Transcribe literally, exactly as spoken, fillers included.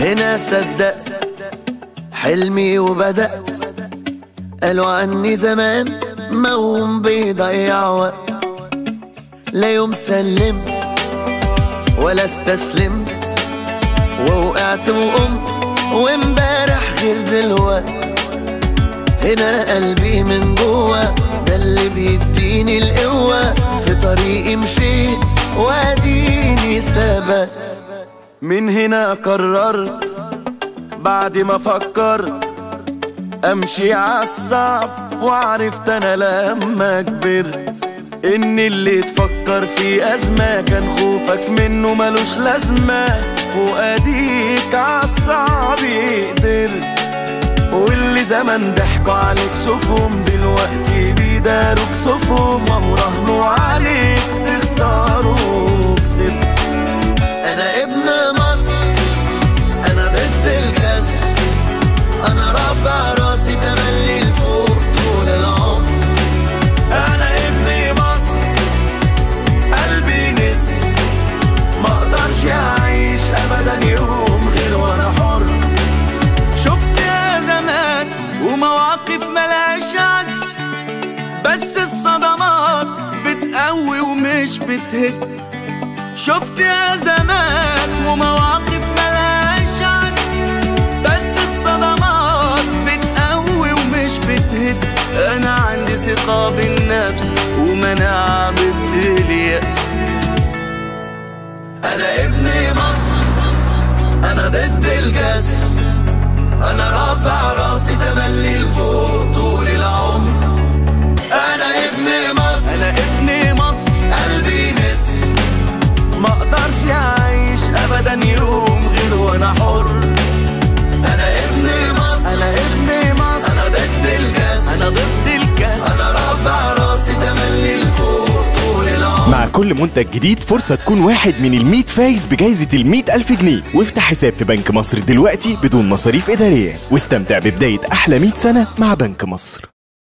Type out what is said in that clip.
هنا صدقت حلمي وبدأت. قالوا عني زمان موهوم بيضيع وقت، لا يوم سلمت ولا استسلمت، ووقعت وقمت وامبارح غير دلوقت. هنا قلبي من جوا ده اللي بيديني القوة، في طريقي مشيت واديني ثبت. من هنا قررت بعد ما فكرت امشي عالصعب، وعرفت انا لما كبرت ان اللي تفكر في ازمة كان خوفك منه ملوش لازمة، واديك عالصعب قدرت. واللي زمان ضحكوا عليك شوفهم دلوقتي بيداروك صفهم، وهو راهنوا عليك تخسروا كسبت. انا ابن مصر، انا ضد الكسر، انا رافع راسي تملي لفوق طول العمر. انا ابن مصر قلبي نسر، ما اقدرش اعيش ابدا يوم غير وانا حر. شفت يا زمان ومواقف ملهاش عد، بس الصدمات بتقوي ومش بتهد. شفت يا زمان ومواقف ملهاش عد، بس الصدمات بتقوي ومش بتهد. انا عندي ثقة بالنفس ومناعة ضد اليأس. انا ابن مصر، انا ضد الكسر، انا رافع راسي تملي لفوق طول العمر. انا ابن مصر، انا ابن مصر قلبي نسر، ما اقدرش اعيش ابدا يوم غير وانا حر. انا ابن مصر، انا ابن مصر، انا ضد الكسر، انا ضد الكسر، انا رافع راسي تملي لفوق طول العمر. مع كل منتج جديد فرصة تكون واحد من الميت فايز بجايزة المية ألف جنيه. وافتح حساب في بنك مصر دلوقتي بدون مصاريف إدارية، واستمتع ببداية أحلى مية سنة مع بنك مصر.